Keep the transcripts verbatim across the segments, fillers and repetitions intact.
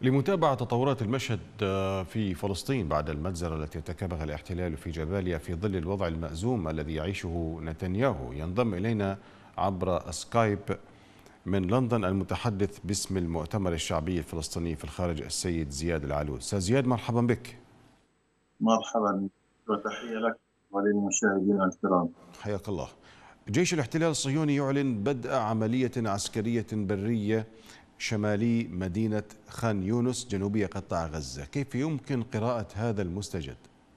لمتابعة تطورات المشهد في فلسطين بعد المجزرة التي ارتكبها الاحتلال في جباليا في ظل الوضع المأزوم الذي يعيشه نتنياهو، ينضم إلينا عبر سكايب من لندن المتحدث باسم المؤتمر الشعبي الفلسطيني في الخارج السيد زياد العلول. أستاذ زياد، مرحبا بك. مرحبا وتحية لك وللمشاهدين الكرام. حياك الله. جيش الاحتلال الصهيوني يعلن بدء عملية عسكرية برية شمالي مدينة خان يونس جنوبية قطاع غزة، كيف يمكن قراءة هذا المستجد؟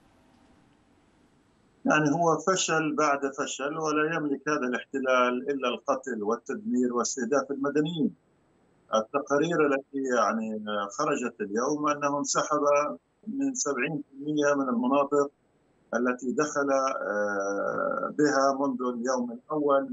يعني هو فشل بعد فشل، ولا يملك هذا الاحتلال إلا القتل والتدمير واستهداف المدنيين. التقارير التي يعني خرجت اليوم أنه انسحب من سبعين بالمئة من المناطق التي دخل بها منذ اليوم الأول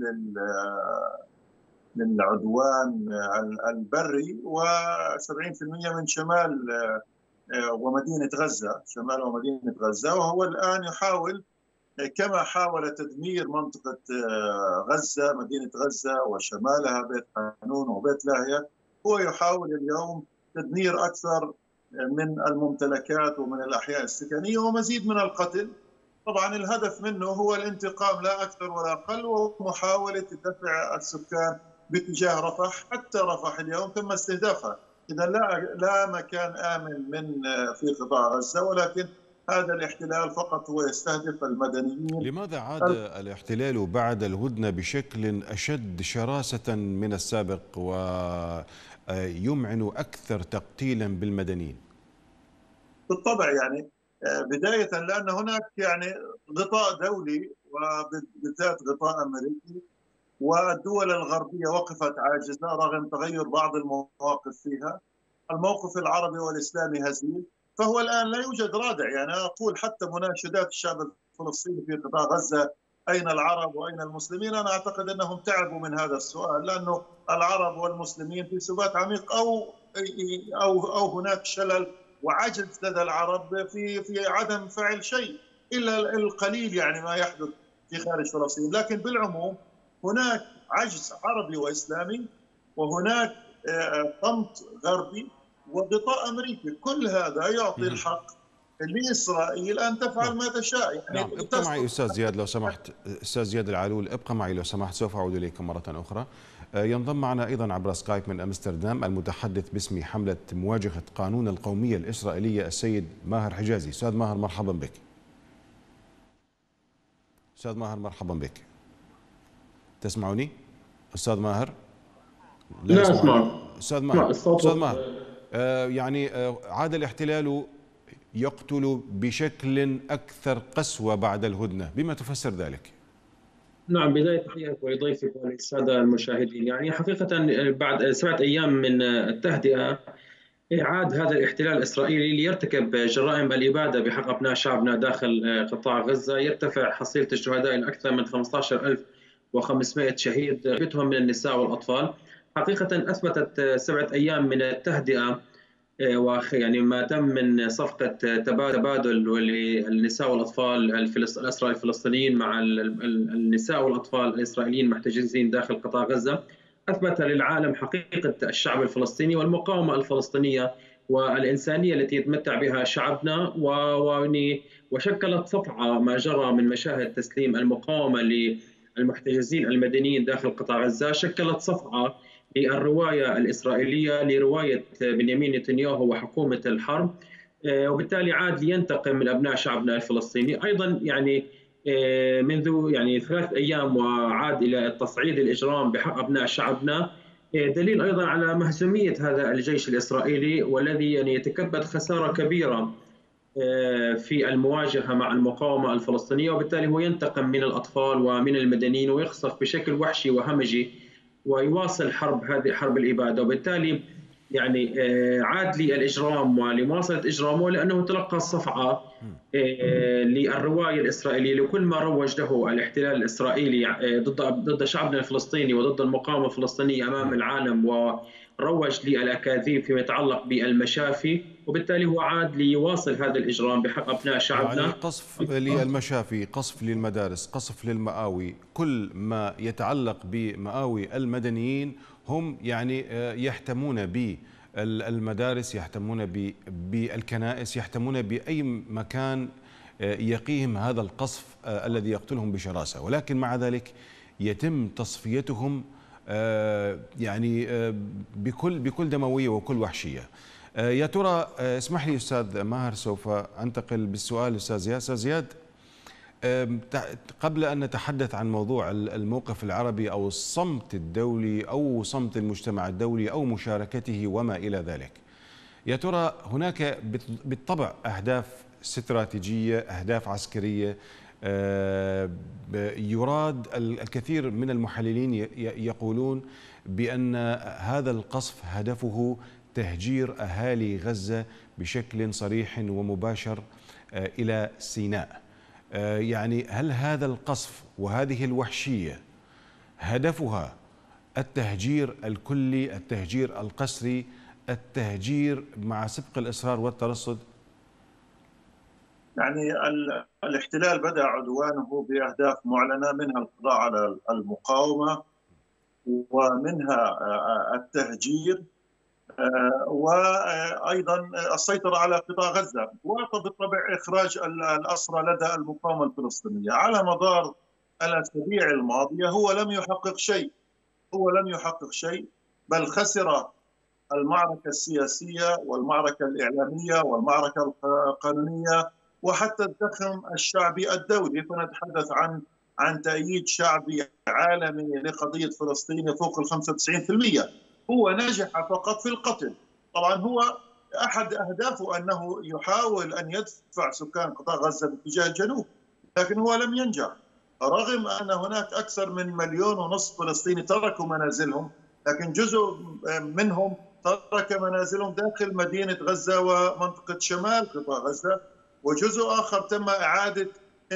للعدوان البري، وسبعين بالمئة من شمال ومدينة غزة، شمال ومدينة غزة. وهو الآن يحاول كما حاول تدمير منطقة غزة، مدينة غزة وشمالها بيت حنون وبيت لاهيا، هو يحاول اليوم تدمير أكثر من الممتلكات ومن الأحياء السكنية ومزيد من القتل. طبعا الهدف منه هو الانتقام لا أكثر ولا أقل، ومحاولة دفع السكان باتجاه رفح. حتى رفح اليوم تم استهدافها. إذا لا لا مكان آمن من في قطاع غزة، ولكن هذا الاحتلال فقط هو يستهدف المدنيين. لماذا عاد الاحتلال بعد الهدنة بشكل أشد شراسة من السابق ويمعن أكثر تقتيلا بالمدنيين؟ بالطبع يعني بداية لأن هناك يعني غطاء دولي، وبالذات غطاء أمريكي، والدول الغربية وقفت عاجزة رغم تغير بعض المواقف فيها. الموقف العربي والإسلامي هزيل، فهو الآن لا يوجد رادع. يعني أقول حتى مناشدات الشعب الفلسطيني في قطاع غزة، أين العرب وأين المسلمين؟ أنا أعتقد أنهم تعبوا من هذا السؤال، لأنه العرب والمسلمين في سبات عميق، أو أو أو هناك شلل وعجز لدى العرب في في عدم فعل شيء، إلا القليل يعني ما يحدث في خارج فلسطين. لكن بالعموم هناك عجز عربي وإسلامي، وهناك صمت غربي وغطاء أمريكي. كل هذا يعطي الحق لإسرائيل أن تفعل ما تشاء. يعني نعم، ابقى معي أستاذ زياد لو سمحت. أستاذ زياد العلول، ابقى معي لو سمحت، سوف أعود إليك مرة أخرى. ينضم معنا أيضا عبر سكايب من أمستردام المتحدث باسم حملة مواجهة قانون القومية الإسرائيلية السيد ماهر حجازي. أستاذ ماهر، مرحبا بك. أستاذ ماهر، مرحبا بك. تسمعني أستاذ ماهر؟ لا, لا أسمعك. أستاذ ماهر، أستاذ ماهر، آه يعني آه عاد الاحتلال يقتل بشكل أكثر قسوة بعد الهدنة، بما تفسر ذلك؟ نعم، بداية تحياتي ولضيفك وللسادة المشاهدين. يعني حقيقة بعد سبعة أيام من التهدئة عاد هذا الاحتلال الإسرائيلي ليرتكب جرائم الإبادة بحق أبناء شعبنا داخل قطاع غزة. يرتفع حصيلة الشهداء إلى أكثر من خمسة عشر ألف وخمسمئة شهيد، بيتهم من النساء والأطفال. حقيقة أثبتت سبعة أيام من التهدئة يعني ما تم من صفقة تبادل للنساء والأطفال الأسرى الفلسطينيين مع النساء والأطفال الإسرائيليين المحتجزين داخل قطاع غزة، أثبت للعالم حقيقة الشعب الفلسطيني والمقاومة الفلسطينية والإنسانية التي يتمتع بها شعبنا، وشكلت صفعة ما جرى من مشاهد تسليم المقاومة للمحتجزين المدنيين داخل قطاع غزة. شكلت صفعة للرواية الإسرائيلية لرواية بنيامين نتنياهو وحكومة الحرب، وبالتالي عاد لينتقم من أبناء شعبنا الفلسطيني. أيضا يعني منذ يعني ثلاث أيام وعاد إلى تصعيد الإجرام بحق أبناء شعبنا، دليل أيضا على مهزومية هذا الجيش الإسرائيلي، والذي يعني يتكبد خسارة كبيرة في المواجهة مع المقاومة الفلسطينية، وبالتالي هو ينتقم من الأطفال ومن المدنيين ويقصف بشكل وحشي وهمجي ويواصل حرب هذه حرب الإبادة. وبالتالي يعني عاد للإجرام ولمواصلة إجرامه، لأنه تلقى الصفعة للرواية الإسرائيلية لكل ما روج له الاحتلال الإسرائيلي ضد ضد شعبنا الفلسطيني وضد المقاومة الفلسطينية أمام العالم، وروج للأكاذيب فيما يتعلق بالمشافي. وبالتالي هو عاد ليواصل هذا الإجرام بحق أبناء شعبنا. يعني قصف للمشافي، قصف للمدارس، قصف للمآوي، كل ما يتعلق بمآوي المدنيين هم يعني يحتمون به المدارس، يهتمون بالكنائس، يهتمون بأي مكان يقيهم هذا القصف الذي يقتلهم بشراسة، ولكن مع ذلك يتم تصفيتهم يعني بكل بكل دموية وكل وحشية. يا ترى اسمح لي أستاذ ماهر، سوف أنتقل بالسؤال أستاذ زياد. أستاذ زياد، قبل أن نتحدث عن موضوع الموقف العربي أو الصمت الدولي أو صمت المجتمع الدولي أو مشاركته وما إلى ذلك، يا ترى هناك بالطبع أهداف استراتيجية، أهداف عسكرية، يراد الكثير من المحللين يقولون بأن هذا القصف هدفه تهجير أهالي غزة بشكل صريح ومباشر إلى سيناء. يعني هل هذا القصف وهذه الوحشية هدفها التهجير الكلي، التهجير القسري، التهجير مع سبق الإصرار والترصد؟ يعني الاحتلال بدأ عدوانه بأهداف معلنة، منها القضاء على المقاومة ومنها التهجير وأيضا السيطرة على قطاع غزة، وبالطبع إخراج الأسرى لدى المقاومة الفلسطينية. على مدار الأسابيع الماضية هو لم يحقق شيء، هو لم يحقق شيء بل خسر المعركة السياسية والمعركة الإعلامية والمعركة القانونية وحتى الزخم الشعبي الدولي. فنتحدث عن عن تأييد شعبي عالمي لقضية فلسطين يفوق ال خمسة وتسعين بالمئة. هو نجح فقط في القتل. طبعا هو أحد أهدافه أنه يحاول أن يدفع سكان قطاع غزة باتجاه الجنوب، لكن هو لم ينجح، رغم أن هناك أكثر من مليون ونصف فلسطيني تركوا منازلهم، لكن جزء منهم ترك منازلهم داخل مدينة غزة ومنطقة شمال قطاع غزة، وجزء آخر تم إعادة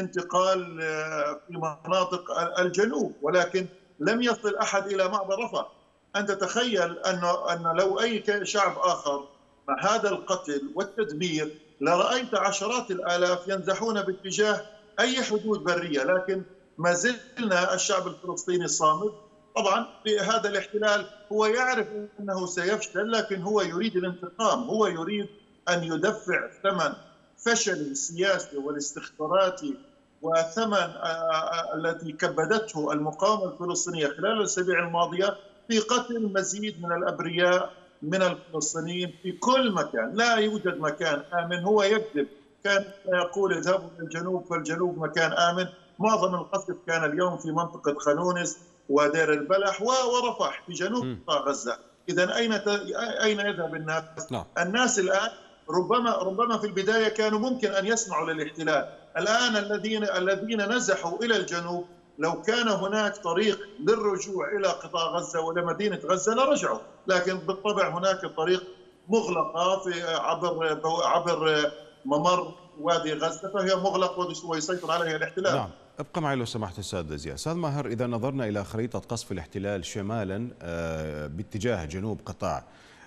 انتقال في مناطق الجنوب، ولكن لم يصل أحد إلى معبر رفح. أنت تخيل أن أن لو أي شعب آخر مع هذا القتل والتدمير لرأيت عشرات الآلاف ينزحون باتجاه أي حدود برية، لكن ما زلنا الشعب الفلسطيني صامد. طبعا في هذا الاحتلال هو يعرف أنه سيفشل، لكن هو يريد الانتقام، هو يريد أن يدفع ثمن فشل السياسي والاستخباراتي وثمن التي كبدته المقاومة الفلسطينية خلال الأسابيع الماضية في قتل مزيد من الأبرياء من الفلسطينيين في كل مكان. لا يوجد مكان آمن، هو يكذب، كان يقول اذهبوا إلى الجنوب فالجنوب مكان آمن. معظم القصف كان اليوم في منطقة خانونس ودير البلح ورفح في جنوب قطاع غزة. إذا أين أين يذهب الناس؟ لا. الناس الآن ربما ربما في البداية كانوا ممكن أن يسمعوا للاحتلال، الآن الذين الذين نزحوا إلى الجنوب لو كان هناك طريق للرجوع إلى قطاع غزة ولمدينة غزة لرجعوا، لكن بالطبع هناك طريق مغلقة في عبر عبر ممر وادي غزة، فهي مغلقة ويسيطر عليها الاحتلال. نعم، ابقى معي لو سمحت استاذ زياد. استاذ ماهر، اذا نظرنا الى خريطة قصف الاحتلال شمالا باتجاه جنوب قطاع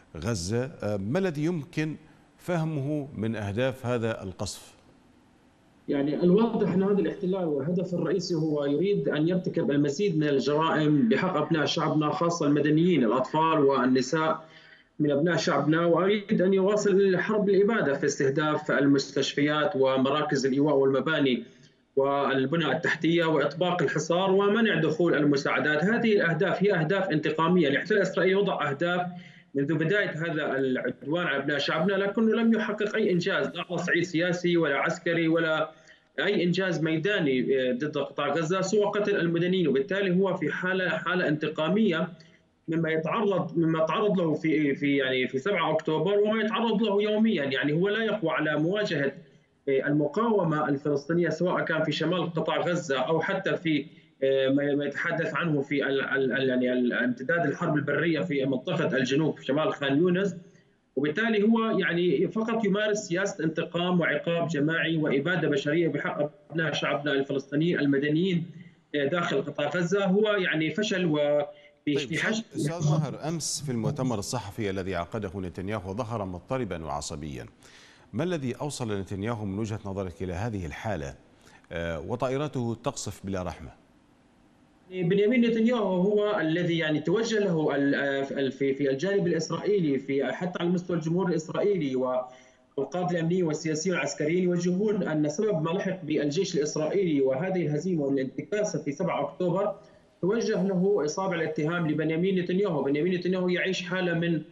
غزة، ما الذي يمكن فهمه من اهداف هذا القصف؟ يعني الواضح أن هذا الاحتلال والهدف الرئيسي هو يريد أن يرتكب المزيد من الجرائم بحق أبناء شعبنا، خاصة المدنيين الأطفال والنساء من أبناء شعبنا، ويريد أن يواصل حرب الإبادة في استهداف المستشفيات ومراكز الإيواء والمباني والبنى التحتية وإطباق الحصار ومنع دخول المساعدات. هذه الأهداف هي أهداف انتقامية. الاحتلال الإسرائيلي وضع أهداف منذ بداية هذا العدوان على أبناء شعبنا، لكنه لم يحقق أي إنجاز، لا على صعيد سياسي ولا عسكري ولا أي إنجاز ميداني ضد قطاع غزة سوى قتل المدنيين، وبالتالي هو في حالة حالة انتقامية مما يتعرض مما تعرض له في في يعني في سبعة أكتوبر وما يتعرض له يوميا. يعني هو لا يقوى على مواجهة المقاومة الفلسطينية سواء كان في شمال قطاع غزة أو حتى في ما يتحدث عنه في يعني امتداد الحرب البرية في منطقة الجنوب في شمال خان يونس. وبالتالي هو يعني فقط يمارس سياسة انتقام وعقاب جماعي وإبادة بشرية بحق أبناء شعبنا الفلسطينيين المدنيين داخل قطاع غزة. هو يعني فشل و طيب أستاذ ماهر، أمس في المؤتمر الصحفي الذي عقده نتنياهو ظهر مضطربا وعصبيا. ما الذي أوصل نتنياهو من وجهة نظرك إلى هذه الحالة وطائراته تقصف بلا رحمة؟ بنيامين نتنياهو هو الذي يعني توجه له في في الجانب الاسرائيلي، في حتى على مستوى الجمهور الاسرائيلي والقاده الامنيين والسياسيين والعسكريين يوجهون ان سبب ما لحق بالجيش الاسرائيلي وهذه الهزيمه والانتكاسه في سبعة أكتوبر توجه له اصابع الاتهام لبنيامين نتنياهو. بنيامين نتنياهو يعيش حاله من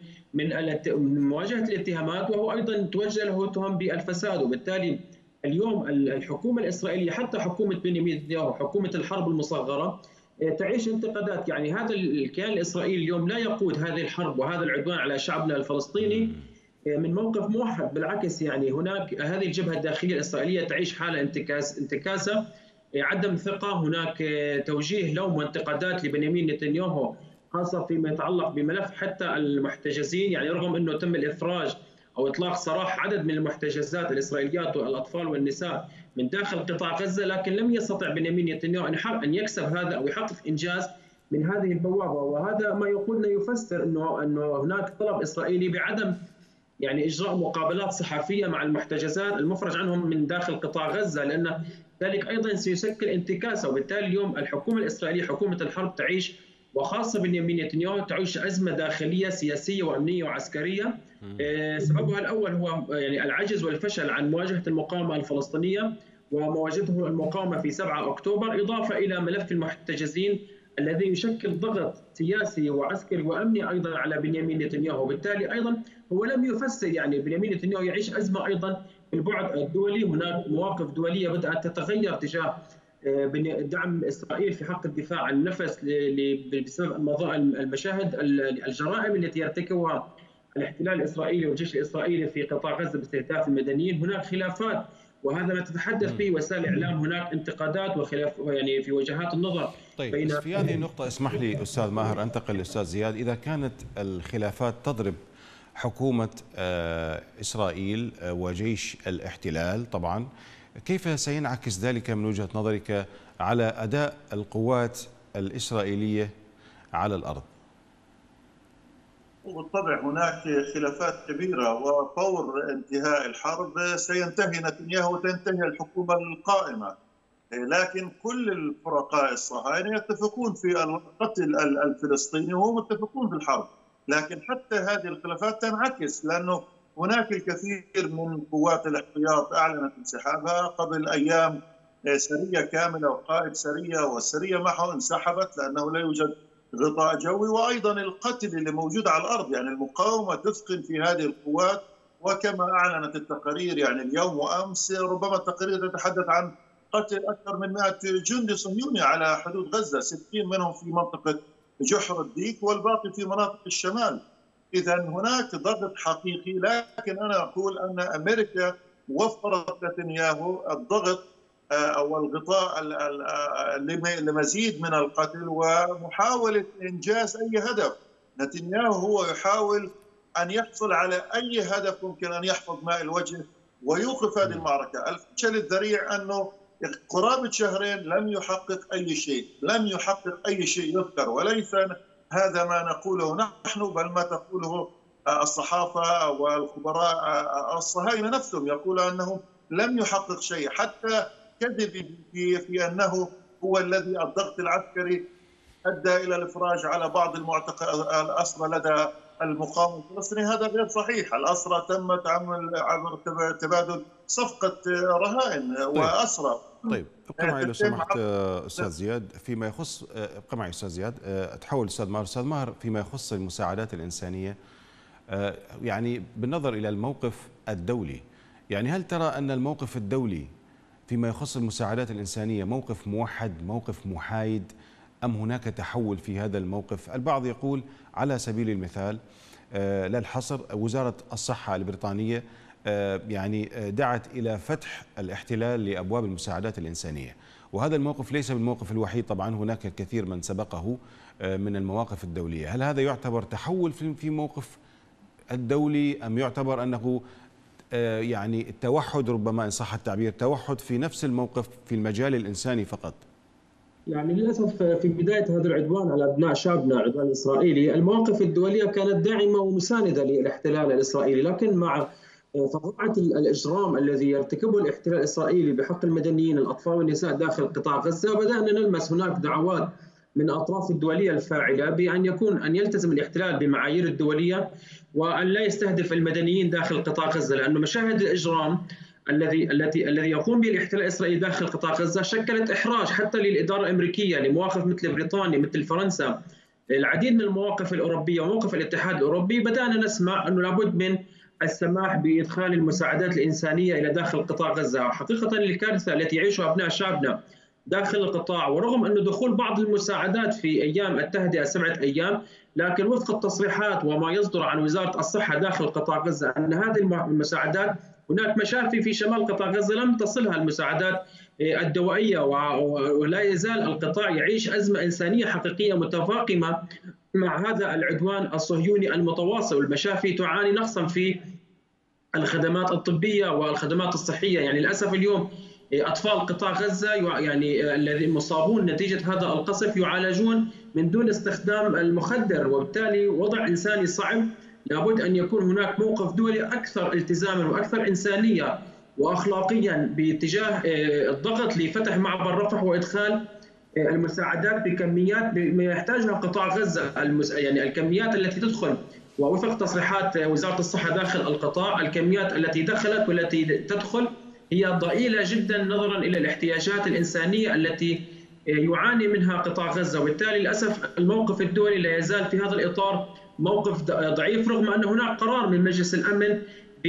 من مواجهه الاتهامات، وهو ايضا توجه له تهم بالفساد، وبالتالي اليوم الحكومه الاسرائيليه حتى حكومه بنيامين نتنياهو حكومه الحرب المصغره تعيش انتقادات. يعني هذا الكيان الاسرائيلي اليوم لا يقود هذه الحرب وهذا العدوان على شعبنا الفلسطيني من موقف موحد، بالعكس يعني هناك هذه الجبهه الداخليه الاسرائيليه تعيش حاله انتكاس انتكاسه، عدم ثقه، هناك توجيه لوم وانتقادات لبنيامين نتنياهو خاصه فيما يتعلق بملف حتى المحتجزين. يعني رغم انه تم الافراج او اطلاق سراح عدد من المحتجزات الاسرائيليات والاطفال والنساء من داخل قطاع غزه، لكن لم يستطع بنيامين نتنياهو ان ان يكسب هذا او يحقق انجاز من هذه البوابه، وهذا ما يقولنا يفسر انه انه هناك طلب اسرائيلي بعدم يعني اجراء مقابلات صحفيه مع المحتجزات المفرج عنهم من داخل قطاع غزه، لان ذلك ايضا سيشكل انتكاسه. وبالتالي اليوم الحكومه الاسرائيليه حكومه الحرب تعيش، وخاصه بنيامين نتنياهو تعيش ازمه داخليه سياسيه وامنيه وعسكريه. سببها الاول هو يعني العجز والفشل عن مواجهه المقاومه الفلسطينيه وما واجهته المقاومه في سبعة أكتوبر، اضافه الى ملف المحتجزين الذي يشكل ضغط سياسي وعسكري وامني ايضا على بنيامين نتنياهو. بالتالي ايضا هو لم يفسر، يعني بنيامين نتنياهو يعيش ازمه ايضا في البعد الدولي، هناك مواقف دوليه بدات تتغير تجاه دعم اسرائيل في حق الدفاع عن النفس بسبب المشاهد الجرائم التي يرتكبها الاحتلال الاسرائيلي والجيش الاسرائيلي في قطاع غزه باستهداف المدنيين. هناك خلافات وهذا ما تتحدث به وسائل الاعلام، هناك انتقادات وخلاف يعني في وجهات النظر. طيب بين في هذه النقطه اسمح لي استاذ ماهر انتقل للاستاذ زياد. اذا كانت الخلافات تضرب حكومه اسرائيل وجيش الاحتلال طبعا، كيف سينعكس ذلك من وجهة نظرك على أداء القوات الإسرائيلية على الأرض؟ بالطبع هناك خلافات كبيرة، وفور انتهاء الحرب سينتهي نتنياهو وتنتهي الحكومة القائمة، لكن كل الفرقاء الصهاينة يتفقون في القتل الفلسطيني وهم متفقون في الحرب، لكن حتى هذه الخلافات تنعكس لأنه هناك الكثير من قوات الاحتياط أعلنت انسحابها قبل أيام. سرية كاملة وقائد سرية والسرية معه انسحبت لأنه لا يوجد غطاء جوي، وأيضا القتل اللي موجود على الأرض، يعني المقاومة تثقل في هذه القوات، وكما أعلنت التقارير يعني اليوم وأمس ربما التقارير تتحدث عن قتل أكثر من مئة جندي صهيوني على حدود غزة، ستين منهم في منطقة جحر الديك والباقي في مناطق الشمال. إذا هناك ضغط حقيقي، لكن أنا أقول أن أمريكا وفرت نتنياهو الضغط أو الغطاء لمزيد من القتل ومحاولة إنجاز أي هدف. نتنياهو هو يحاول أن يحصل على أي هدف ممكن أن يحفظ ماء الوجه ويوقف هذه المعركة. الفشل الذريع أنه قرابة شهرين لم يحقق أي شيء، لم يحقق أي شيء يذكر، وليس هذا ما نقوله نحن بل ما تقوله الصحافة والخبراء الصهاينة نفسهم، يقول أنه لم يحقق شيء، حتى كذب في, في أنه هو الذي الضغط العسكري أدى إلى الإفراج على بعض الأسرى لدى المقاومة الفلسطيني. هذا غير صحيح، الأسرى تم تعمل عبر تبادل صفقة رهائن وأسرى. طيب ابقى معي لو سمحت استاذ زياد فيما يخص ابقى معي استاذ زياد اتحول استاذ ماهر. استاذ ماهر فيما يخص المساعدات الانسانيه، يعني بالنظر الى الموقف الدولي، يعني هل ترى ان الموقف الدولي فيما يخص المساعدات الانسانيه موقف موحد، موقف محايد، ام هناك تحول في هذا الموقف؟ البعض يقول على سبيل المثال لا الحصر وزاره الصحه البريطانيه يعني دعت إلى فتح الاحتلال لأبواب المساعدات الإنسانية، وهذا الموقف ليس بالموقف الوحيد، طبعا هناك الكثير من سبقه من المواقف الدولية. هل هذا يعتبر تحول في موقف الدولي أم يعتبر أنه يعني التوحد، ربما إن صح التعبير، توحد في نفس الموقف في المجال الإنساني فقط؟ يعني للأسف في بداية هذا العدوان على أبناء شعبنا، العدوان الإسرائيلي، المواقف الدولية كانت داعمة ومساندة للاحتلال الإسرائيلي، لكن مع فظاعة الإجرام الذي يرتكبه الاحتلال الإسرائيلي بحق المدنيين الأطفال والنساء داخل قطاع غزة بدأنا نلمس هناك دعوات من الاطراف الدوليه الفاعله بان يكون ان يلتزم الاحتلال بمعايير الدوليه وان لا يستهدف المدنيين داخل قطاع غزه، لانه مشاهد الاجرام الذي التي الذي يقوم به الاحتلال الاسرائيلي داخل قطاع غزه شكلت احراج حتى للاداره الامريكيه، لمواقف مثل بريطانيا مثل فرنسا، العديد من المواقف الاوروبيه وموقف الاتحاد الاوروبي. بدانا نسمع انه لابد من السماح بادخال المساعدات الانسانيه الى داخل قطاع غزه. حقيقه الكارثه التي يعيشها ابناء شعبنا داخل القطاع، ورغم انه دخول بعض المساعدات في ايام التهدئه سبعه ايام، لكن وفق التصريحات وما يصدر عن وزاره الصحه داخل قطاع غزه ان هذه المساعدات، هناك مشافي في شمال قطاع غزه لم تصلها المساعدات الدوائيه، ولا يزال القطاع يعيش ازمه انسانيه حقيقيه متفاقمه مع هذا العدوان الصهيوني المتواصل. المشافي تعاني نقصا في الخدمات الطبيه والخدمات الصحيه، يعني للاسف اليوم اطفال قطاع غزه يعني الذين مصابون نتيجه هذا القصف يعالجون من دون استخدام المخدر، وبالتالي وضع انساني صعب. لابد ان يكون هناك موقف دولي اكثر التزاما واكثر انسانيه واخلاقيا باتجاه الضغط لفتح معبر رفح وادخال المساعدات بكميات ما يحتاجها قطاع غزه، يعني الكميات التي تدخل، ووفق تصريحات وزاره الصحه داخل القطاع الكميات التي دخلت والتي تدخل هي ضئيله جدا نظرا الى الاحتياجات الانسانيه التي يعاني منها قطاع غزه، وبالتالي للاسف الموقف الدولي لا يزال في هذا الاطار موقف ضعيف، رغم ان هناك قرار من مجلس الامن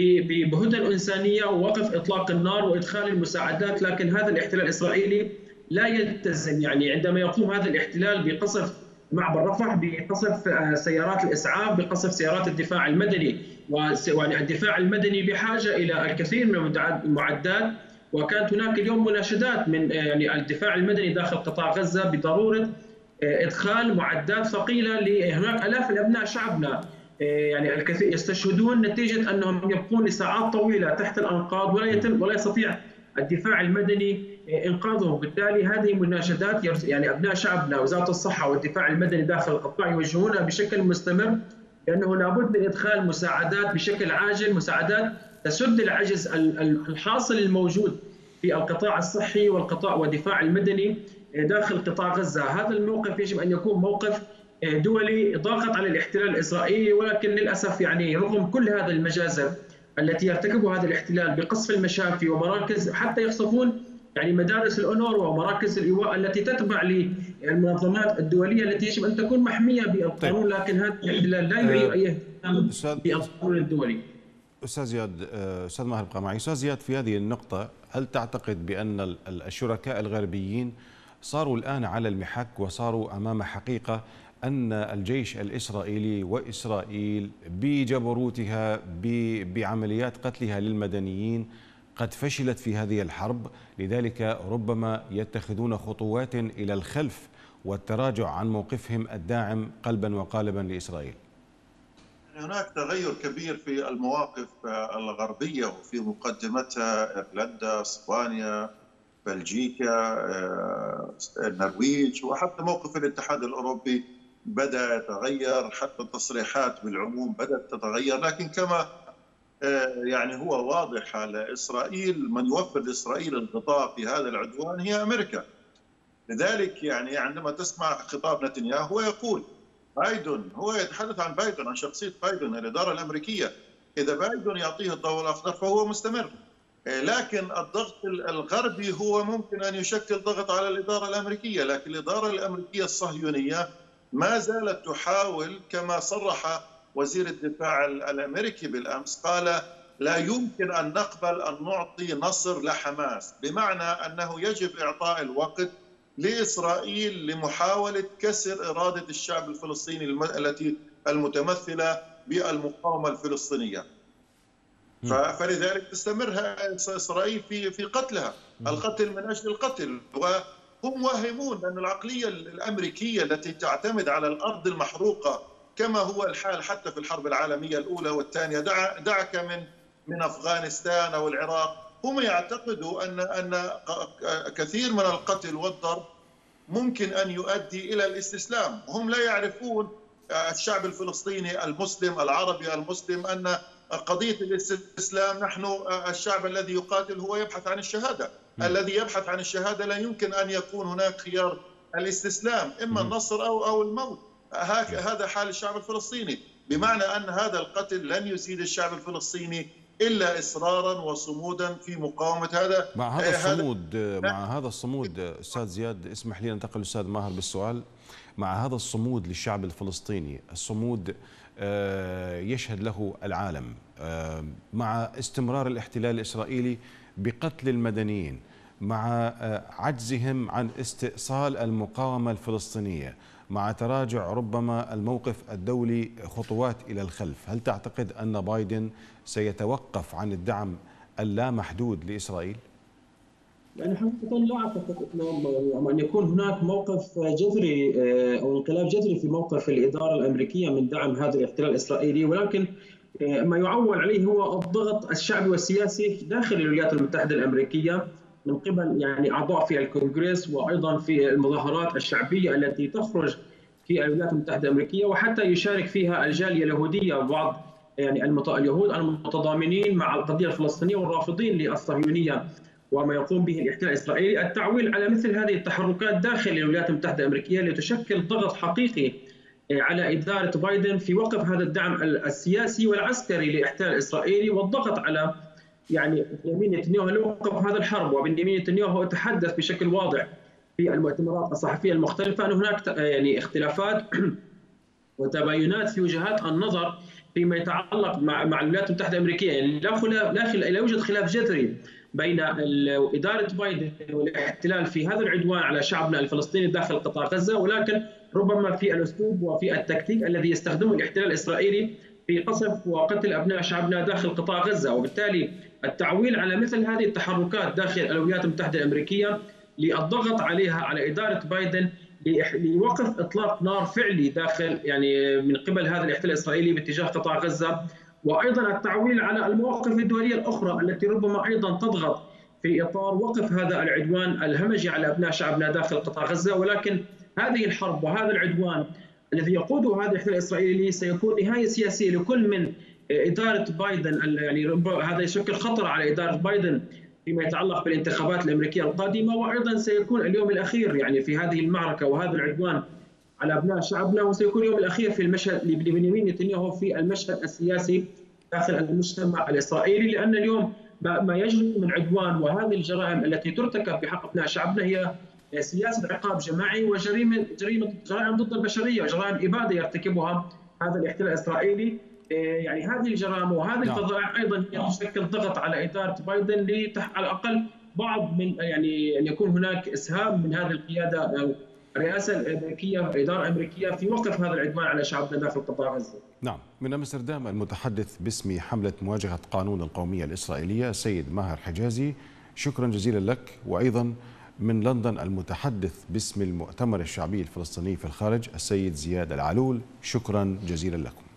بهدنه انسانيه ووقف اطلاق النار وادخال المساعدات، لكن هذا الاحتلال الاسرائيلي لا يلتزم. يعني عندما يقوم هذا الاحتلال بقصف معبر رفح، بقصف سيارات الاسعاف، بقصف سيارات الدفاع المدني، والدفاع المدني بحاجه الى الكثير من المعدات، وكانت هناك اليوم مناشدات من يعني الدفاع المدني داخل قطاع غزه بضروره ادخال معدات ثقيله لهناك الاف من ابناء شعبنا يعني الكثير يستشهدون نتيجه انهم يبقون لساعات طويله تحت الانقاض ولا يتم ولا يستطيع الدفاع المدني انقاذهم. بالتالي هذه مناشدات يعني ابناء شعبنا وزاره الصحه والدفاع المدني داخل القطاع يوجهونها بشكل مستمر، لانه لابد من ادخال مساعدات بشكل عاجل، مساعدات تسد العجز الحاصل الموجود في القطاع الصحي والقطاع والدفاع المدني داخل قطاع غزه. هذا الموقف يجب ان يكون موقف دولي ضاغط على الاحتلال الاسرائيلي، ولكن للاسف يعني رغم كل هذا المجازر التي يرتكبها هذا الاحتلال بقصف المشافي ومراكز، حتى يقصفون يعني مدارس الأونروا ومراكز الإيواء التي تتبع للمنظمات الدولية التي يجب أن تكون محمية بالقانون، لكن هذا الاحتلال لا يريد أي اهتمام بالقانون الدولي. أستاذ زياد، أستاذ ماهر ابقى معي. أستاذ زياد، في هذه النقطة هل تعتقد بأن الشركاء الغربيين صاروا الآن على المحك وصاروا أمام حقيقة أن الجيش الإسرائيلي وإسرائيل بجبروتها بعمليات قتلها للمدنيين قد فشلت في هذه الحرب، لذلك ربما يتخذون خطوات إلى الخلف والتراجع عن موقفهم الداعم قلبا وقالبا لإسرائيل؟ هناك تغير كبير في المواقف الغربية وفي مقدمتها إيرلندا، اسبانيا، بلجيكا، النرويج، وحتى موقف الاتحاد الأوروبي بدأ يتغير، حتى التصريحات بالعموم بدأت تتغير. لكن كما يعني هو واضح على إسرائيل، من يوفر لإسرائيل الغطاء في هذا العدوان هي أمريكا. لذلك يعني عندما تسمع خطاب نتنياهو هو يقول بايدن، هو يتحدث عن بايدن، عن شخصية بايدن الإدارة الأمريكية، إذا بايدن يعطيه الضوء الأخضر فهو مستمر. لكن الضغط الغربي هو ممكن أن يشكل ضغط على الإدارة الأمريكية، لكن الإدارة الأمريكية الصهيونية ما زالت تحاول، كما صرح وزير الدفاع الأمريكي بالأمس، قال لا يمكن أن نقبل أن نعطي نصر لحماس، بمعنى أنه يجب إعطاء الوقت لإسرائيل لمحاولة كسر إرادة الشعب الفلسطيني التي المتمثلة بالمقاومة الفلسطينية. فلذلك تستمر إسرائيل في في قتلها، القتل من أجل القتل. وهم واهمون أن العقلية الأمريكية التي تعتمد على الأرض المحروقة كما هو الحال حتى في الحرب العالمية الأولى والثانية، دع دعك من من أفغانستان أو العراق، هم يعتقدوا أن أن كثير من القتل والضرب ممكن أن يؤدي إلى الاستسلام، وهم لا يعرفون الشعب الفلسطيني المسلم العربي المسلم أن قضية الاستسلام، نحن الشعب الذي يقاتل هو يبحث عن الشهادة. م. الذي يبحث عن الشهادة لا يمكن أن يكون هناك خيار الاستسلام، إما النصر أو أو الموت. هذا حال الشعب الفلسطيني، بمعنى أن هذا القتل لن يزيد الشعب الفلسطيني إلا إصرارا وصمودا في مقاومة هذا. مع هذا الصمود مع هذا الصمود أستاذ زياد، اسمح لي أنتقل أستاذ ماهر بالسؤال. مع هذا الصمود للشعب الفلسطيني، الصمود يشهد له العالم مع استمرار الاحتلال الإسرائيلي بقتل المدنيين، مع عجزهم عن استئصال المقاومة الفلسطينية، مع تراجع ربما الموقف الدولي خطوات إلى الخلف، هل تعتقد أن بايدن سيتوقف عن الدعم اللامحدود لإسرائيل؟ يعني حقيقة لا أعتقد أن يكون هناك موقف جذري أو انقلاب جذري في موقف الإدارة الأمريكية من دعم هذا الاحتلال الإسرائيلي، ولكن ما يعول عليه هو الضغط الشعبي والسياسي داخل الولايات المتحدة الأمريكية من قبل يعني أعضاء في الكونغرس، وأيضا في المظاهرات الشعبية التي تخرج في الولايات المتحدة الأمريكية، وحتى يشارك فيها الجالية اليهودية وبعض يعني اليهود المتضامنين مع القضية الفلسطينية والرافضين للصهيونية وما يقوم به الاحتلال الإسرائيلي، التعويل على مثل هذه التحركات داخل الولايات المتحدة الأمريكية لتشكل ضغط حقيقي على إدارة بايدن في وقف هذا الدعم السياسي والعسكري للاحتلال الإسرائيلي، والضغط على يعني بنيامين نتنياهو لوقف هذا الحرب. وبنيامين نتنياهو تحدث بشكل واضح في المؤتمرات الصحفية المختلفة أن هناك يعني اختلافات وتباينات في وجهات النظر فيما يتعلق مع مع الولايات المتحدة الأمريكية، يعني لا خلاف لا, لا يوجد خلاف جذري بين إدارة بايدن والاحتلال في هذا العدوان على شعبنا الفلسطيني داخل قطاع غزة، ولكن ربما في الأسلوب وفي التكتيك الذي يستخدمه الاحتلال الإسرائيلي في قصف وقتل أبناء شعبنا داخل قطاع غزة. وبالتالي التعويل على مثل هذه التحركات داخل الولايات المتحدة الأمريكية للضغط عليها على إدارة بايدن لوقف إطلاق نار فعلي داخل يعني من قبل هذا الاحتلال الإسرائيلي باتجاه قطاع غزة، وأيضا التعويل على المواقف الدولية الأخرى التي ربما أيضا تضغط في إطار وقف هذا العدوان الهمجي على أبناء شعبنا داخل قطاع غزة. ولكن هذه الحرب وهذا العدوان الذي يقوده هذا الاحتلال الإسرائيلي سيكون نهاية سياسية لكل من إدارة بايدن، يعني هذا يشكل خطر على إدارة بايدن فيما يتعلق بالانتخابات الأمريكية القادمة، وأيضا سيكون اليوم الأخير يعني في هذه المعركة وهذا العدوان على أبناء شعبنا، وسيكون اليوم الأخير في المشهد لبنيامين نتنياهو في المشهد السياسي داخل المجتمع الإسرائيلي، لأن اليوم ما يجري من عدوان وهذه الجرائم التي ترتكب بحق أبناء شعبنا هي سياسة عقاب جماعي وجريمة جريمة جرائم ضد البشرية وجرائم إبادة يرتكبها هذا الاحتلال الإسرائيلي. يعني هذه الجرائم وهذه الفظائع أيضا تشكل ضغط على إدارة بايدن لتح على الأقل بعض من يعني أن يكون هناك إسهام من هذه القيادة أو الرئاسة الأمريكية الإدارة الأمريكية في وقف هذا العدوان على شعبنا داخل قطاع غزة. نعم، من أمستردام المتحدث باسم حملة مواجهة قانون القومية الإسرائيلية السيد ماهر حجازي، شكرا جزيلا لك. وأيضا من لندن المتحدث باسم المؤتمر الشعبي الفلسطيني في الخارج السيد زياد العلول، شكرا جزيلا لكم.